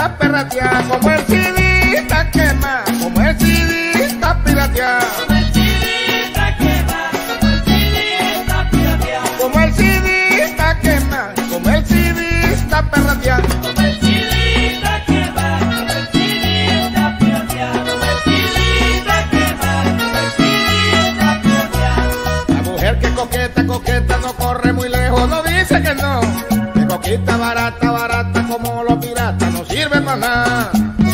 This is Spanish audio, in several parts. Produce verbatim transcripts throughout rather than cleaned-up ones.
está perrateada, como el C D está quema, como el C D está pirateada. Como el C D está quema, como el C D está perrateada. Como el C D está quema, como el C D está pirateado. Como el C D está quema, como el C D está pirateado. La mujer que coqueta, coqueta, no corre muy lejos, no dice que no. Que coquita barata, barata, como los piratas, no sirve para nada.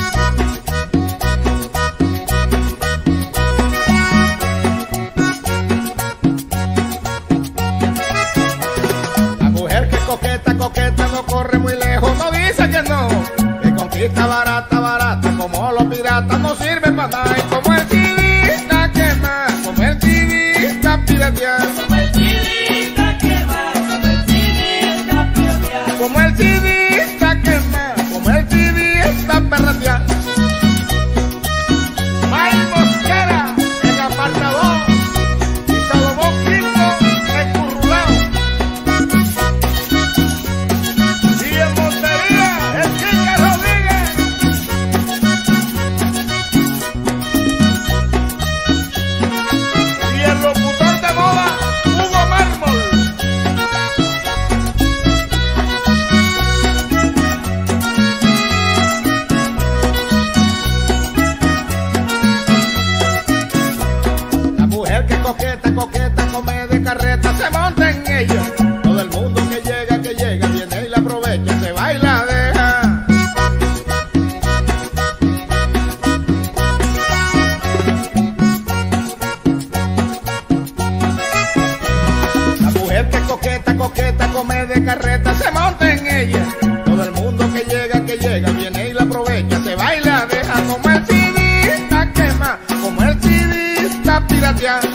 La mujer que coqueta, coqueta, no corre muy lejos, no dice que no. Que conquista barata, barata, como los piratas, no sirve para nada. Y como el C D está quema, como el C D está pirateado. Como el C D está quema, como el C D está pirateado. Como el C D está quema, como el C D está perrateado. May Mosquera en apartador y Salomón Quinto en Currulao. Y en Montería el Quique Rodríguez. Y el locutor de moda Hugo Mármol. La mujer que coqueta, coqueta, come de carreta, se monta en ella. Todo el mundo que llega, que llega, viene y la aprovecha, se va y la deja. La mujer que coqueta, coqueta, come de carreta, se monta en ella. Todo el mundo que llega, que llega, viene y la aprovecha, se va y la deja. Como el C D está quema, como el C D está pirateado.